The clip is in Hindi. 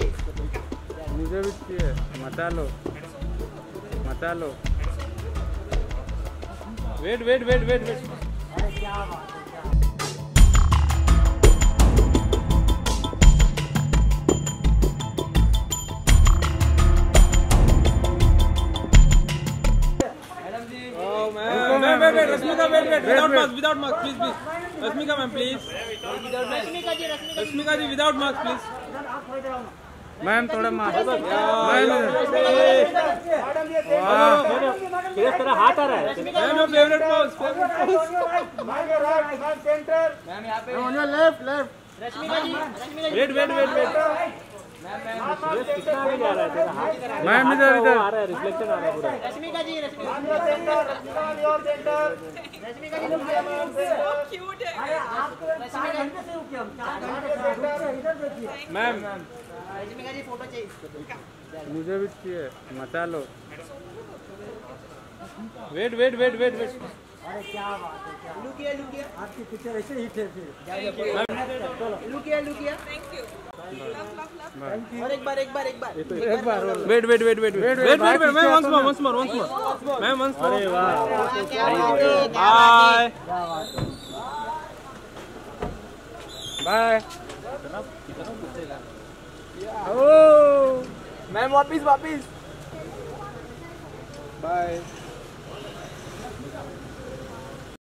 मुझे भी चाहिए। मचा लो मचा लो। Wait wait wait wait wait. अरे क्या बात है, क्या Wait, Rasmika, wait, without mask, please. Rasmika, ma'am, please. Rasmika ji, without mask, please. Ma'am थोड़ा मास्क। तेरा हाथ आ रहा है। Ma'am favourite pose. मैम यहाँ पे लेफ्ट। वेट कितना आगे जा रहा है तेरा हाथ? मैम इधर आ रहा है, रिफ्लेक्शन आ रहा है पूरा। रश्मिका जी मैम रश्मिका जी फोटो चाहिए। मुझे भी चाहिए। मचा लो। वेट अरे क्या बात है, क्या लुकिया आपकी पिक्चर ऐसे हिट है फिर। लुकिया थैंक यू। और एक बार wait ma'am once more ma'am once more। अरे वाह, बाय। मैम वापिस बाय।